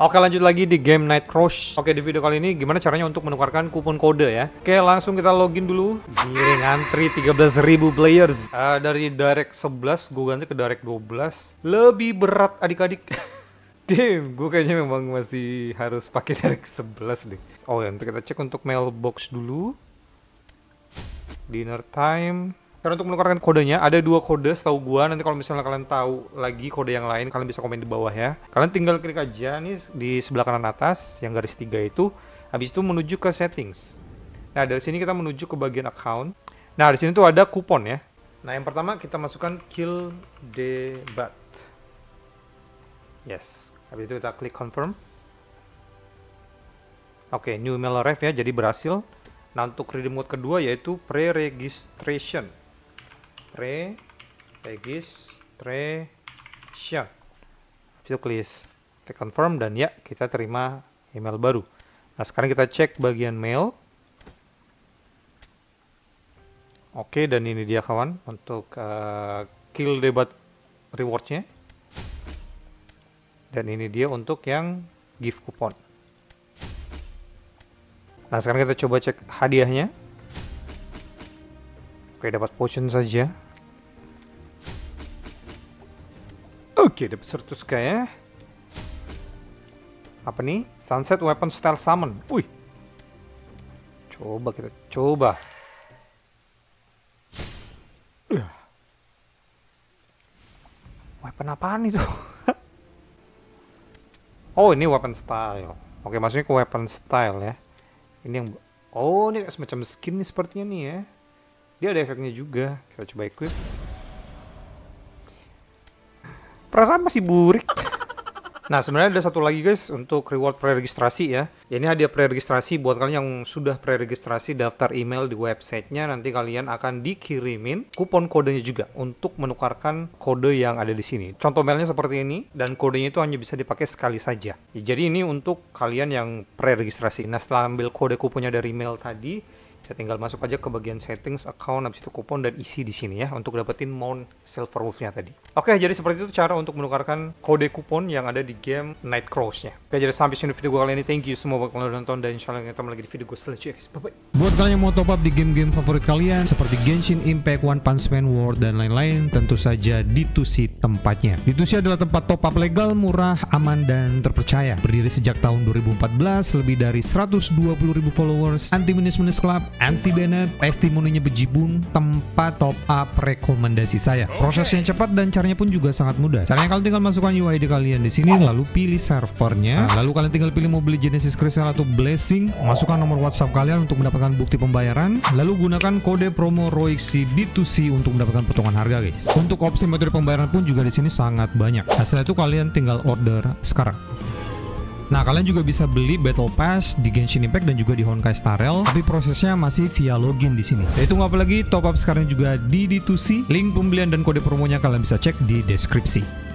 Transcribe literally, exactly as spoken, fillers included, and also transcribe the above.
Oke, lanjut lagi di game Nightcrawsh. Oke, di video kali ini gimana caranya untuk menukarkan kupon kode ya. Oke, langsung kita login dulu. Gini, ngantri tiga belas ribu players. Uh, dari direct sebelas gue ganti ke direct dua belas. Lebih berat adik-adik. Damn, gue kayaknya memang masih harus pakai direct sebelas deh. Oh ya, nanti kita cek untuk mailbox dulu. Dinner time. Karena untuk menukarkan kodenya ada dua kode setahu gua. Nanti kalau misalnya kalian tahu lagi kode yang lain, kalian bisa komen di bawah ya. Kalian tinggal klik aja nih di sebelah kanan atas yang garis tiga itu. Habis itu menuju ke settings. Nah, dari sini kita menuju ke bagian account. Nah, di sini tuh ada kupon ya. Nah, yang pertama kita masukkan kill debat. Yes. Habis itu kita klik confirm. Oke, new email arrive ya, jadi berhasil. Nah, untuk redeem code kedua yaitu pre-registration. Pre-registration. Itu klik klik confirm dan ya, kita terima email baru. Nah, sekarang kita cek bagian mail. Oke, dan ini dia kawan untuk uh, kill debat rewardnya. Dan ini dia untuk yang gift coupon. Nah, sekarang kita coba cek hadiahnya. Oke, dapat potion saja. Oke, dapat seratus k ya. Apa nih? Sunset Weapon Style Summon. Wih. Coba kita coba. Uh. Weapon apaan itu? Oh, ini weapon style. Oke, maksudnya ke weapon style ya. Ini yang, oh ini semacam skin nih sepertinya nih ya. Dia ada efeknya juga. Kita coba equip. Perasaan masih burik. Nah, sebenarnya ada satu lagi guys untuk reward pre-registrasi ya. Ini hadiah pre-registrasi buat kalian yang sudah pre-registrasi daftar email di websitenya. Nanti kalian akan dikirimin kupon kodenya juga untuk menukarkan kode yang ada di sini. Contoh mailnya seperti ini dan kodenya itu hanya bisa dipakai sekali saja. Ya, jadi ini untuk kalian yang pre-registrasi. Nah, setelah ambil kode kuponnya dari email tadi, saya tinggal masuk aja ke bagian settings, account, habis itu kupon dan isi di sini ya untuk dapetin mount silver wolf-nya tadi. Oke, jadi seperti itu cara untuk menukarkan kode kupon yang ada di game Nightcrawsh-nya. Oke, jadi sampai sini video gue kali ini. Thank you semua buat kalian udah nonton dan insyaallah kita ketemu lagi di video gue selanjutnya guys. Bye bye. Buat kalian yang mau top up di game-game favorit kalian seperti Genshin Impact, One Punch Man World dan lain-lain, tentu saja D two C tempatnya. D two C adalah tempat top up legal, murah, aman dan terpercaya. Berdiri sejak tahun dua ribu empat belas, lebih dari seratus dua puluh ribu followers, anti minus-minus club, anti banned, testimoninya bejibun, tempat top up rekomendasi saya. Prosesnya cepat dan caranya pun juga sangat mudah. Caranya kalian tinggal masukkan U I D kalian di sini, lalu pilih servernya, nah, lalu kalian tinggal pilih mau beli Genesis Crystal atau Blessing, masukkan nomor WhatsApp kalian untuk mendapatkan bukti pembayaran, lalu gunakan kode promo ROIXI D two C untuk mendapatkan potongan harga guys. Untuk opsi metode pembayaran pun juga di sini sangat banyak. Nah, setelah itu kalian tinggal order sekarang. Nah, kalian juga bisa beli Battle Pass di Genshin Impact dan juga di Honkai Star Rail, tapi prosesnya masih via login di sini. Jadi tunggu apa lagi? Top up sekarang juga di D two C. Link pembelian dan kode promonya kalian bisa cek di deskripsi.